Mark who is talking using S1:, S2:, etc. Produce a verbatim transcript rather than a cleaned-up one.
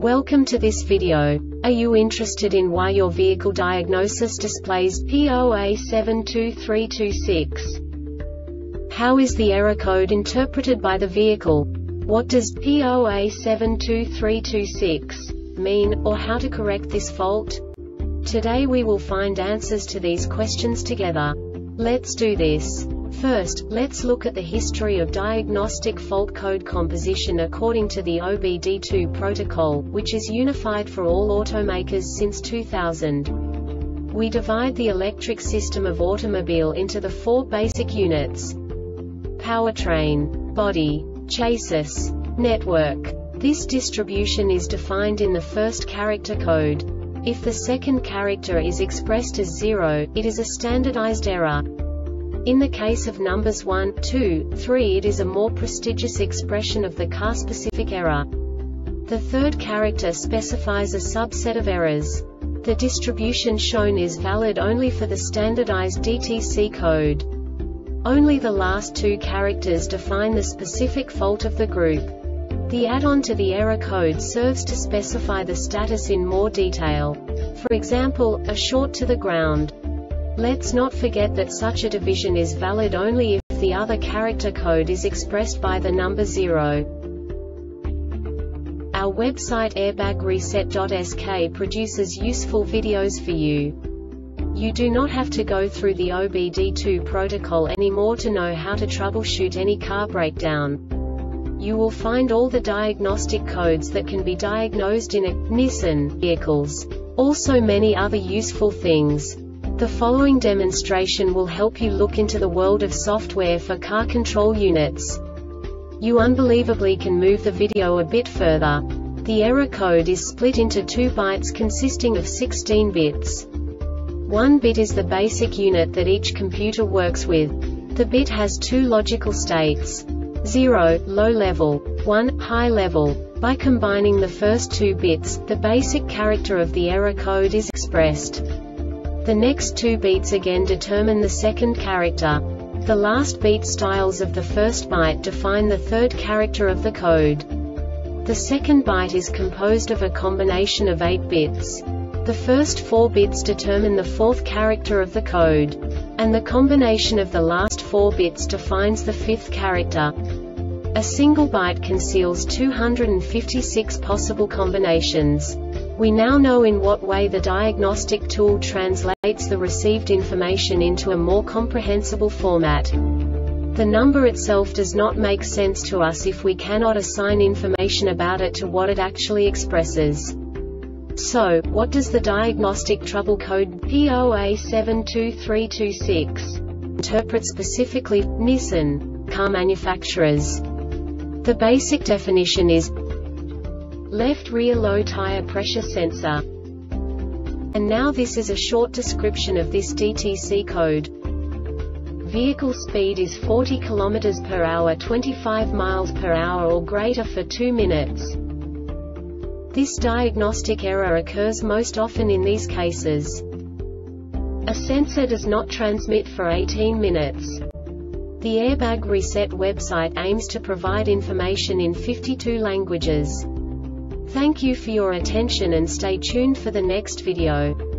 S1: Welcome to this video. Are you interested in why your vehicle diagnosis displays P zero A seven two three two six? How is the error code interpreted by the vehicle? What does P zero A seven two three two six mean, or how to correct this fault? Today we will find answers to these questions together. Let's do this. First, let's look at the history of diagnostic fault code composition according to the O B D two protocol, which is unified for all automakers since two thousand. We divide the electric system of automobile into the four basic units: powertrain, body, chassis, network. This distribution is defined in the first character code. If the second character is expressed as zero, it is a standardized error. In the case of numbers one, two, three, it is a more prestigious expression of the car-specific error. The third character specifies a subset of errors. The distribution shown is valid only for the standardized D T C code. Only the last two characters define the specific fault of the group. The add-on to the error code serves to specify the status in more detail. For example, a short to the ground. Let's not forget that such a division is valid only if the other character code is expressed by the number zero. Our website airbag reset dot S K produces useful videos for you. You do not have to go through the O B D two protocol anymore to know how to troubleshoot any car breakdown. You will find all the diagnostic codes that can be diagnosed in a Nissan vehicles. Also many other useful things. The following demonstration will help you look into the world of software for car control units. You unbelievably can move the video a bit further. The error code is split into two bytes consisting of sixteen bits. One bit is the basic unit that each computer works with. The bit has two logical states: zero, low level, one, high level. By combining the first two bits, the basic character of the error code is expressed. The next two beats again determine the second character. The last beat styles of the first byte define the third character of the code. The second byte is composed of a combination of eight bits. The first four bits determine the fourth character of the code. And the combination of the last four bits defines the fifth character. A single byte conceals two hundred fifty-six possible combinations. We now know in what way the diagnostic tool translates the received information into a more comprehensible format. The number itself does not make sense to us if we cannot assign information about it to what it actually expresses. So, what does the diagnostic trouble code P zero A seven two three two six interpret specifically for Nissan car manufacturers? The basic definition is left rear low tire pressure sensor. And now this is a short description of this D T C code. Vehicle speed is forty kilometers per hour, twenty-five miles per hour or greater for two minutes. This diagnostic error occurs most often in these cases: a sensor does not transmit for eighteen minutes. The Airbag Reset website aims to provide information in fifty-two languages. Thank you for your attention and stay tuned for the next video.